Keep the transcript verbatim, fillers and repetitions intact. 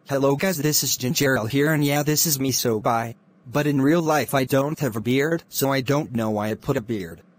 Hello guys, this is Gingerale here, and yeah, this is me, so bye. But in real life I don't have a beard, so I don't know why I put a beard.